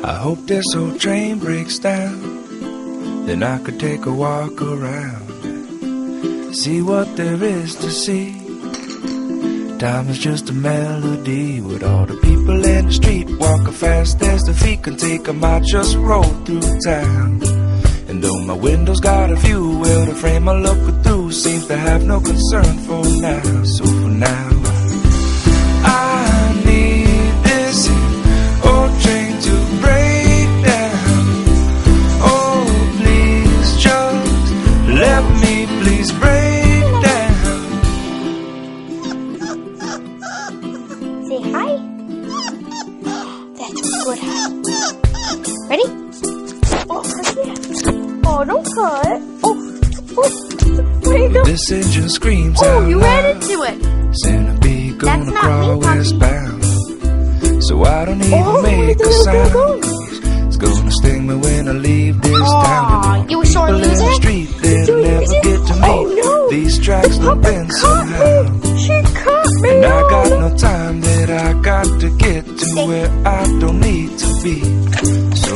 I hope this old train breaks down, then I could take a walk around, see what there is to see. Time is just a melody, with all the people in the street walking fast as the feet can take them. I just roll through town, and though my window's got a view, well, the frame I'm looking through seems to have no concern for now. So for now, I need this old train to break down. Oh, please just let me please break down. Say hi. That's a good hi. Ready? Oh, yeah. Oh, don't cut. Oh, where you go? This engine screams Oh, out you ran loud. into it. Centipede gonna crawl westbound, so I don't even Oh, make a sound, go. 'cause it's gonna sting me when I leave this town. And you were sure people to lose in the it? street, they'll never get to me. Oh, no. These tracks don't bend somehow, She caught me. and I got no time that I got to get to where I don't need to be. So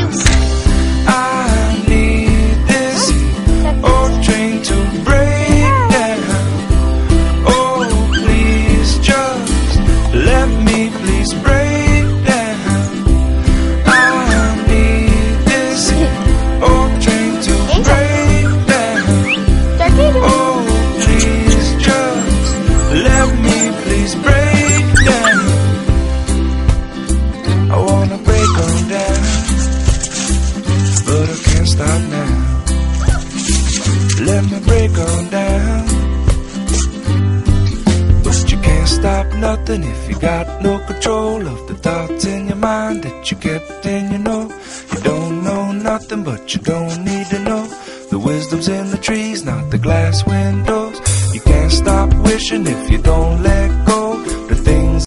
I need this old train to break down. Oh, please just let me please break down. I need this old train to break down. Oh, please just let me please break down. I wanna break on down, but I can't stop now. Let me break on down, but you can't stop nothing if you got no control of the thoughts in your mind that you kept in. You know, you don't know nothing, but you don't need to know. The wisdom's in the trees, not the glass windows. You can't stop wishing if you don't let go. The things